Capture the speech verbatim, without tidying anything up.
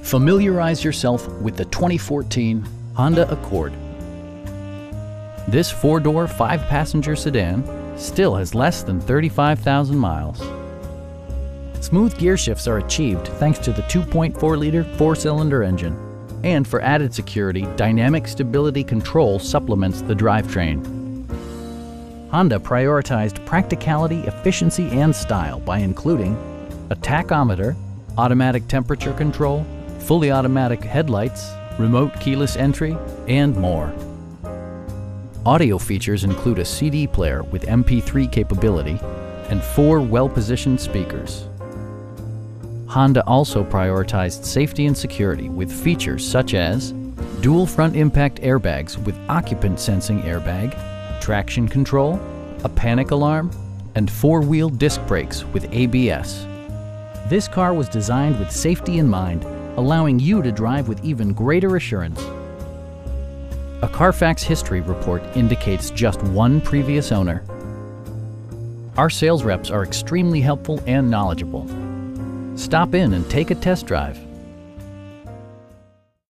Familiarize yourself with the twenty fourteen Honda Accord. This four-door, five-passenger sedan still has less than thirty-five thousand miles. Smooth gear shifts are achieved thanks to the two point four liter four-cylinder engine. And for added security, dynamic stability control supplements the drivetrain. Honda prioritized practicality, efficiency, and style by including a tachometer, automatic temperature control, fully automatic headlights, remote keyless entry, and more. Audio features include a C D player with M P three capability and four well-positioned speakers. Honda also prioritized safety and security with features such as dual front impact airbags with occupant sensing airbag, traction control, a panic alarm, and four-wheel disc brakes with A B S. This car was designed with safety in mind, allowing you to drive with even greater assurance. A Carfax history report indicates just one previous owner. Our sales reps are extremely helpful and knowledgeable. Stop in and take a test drive.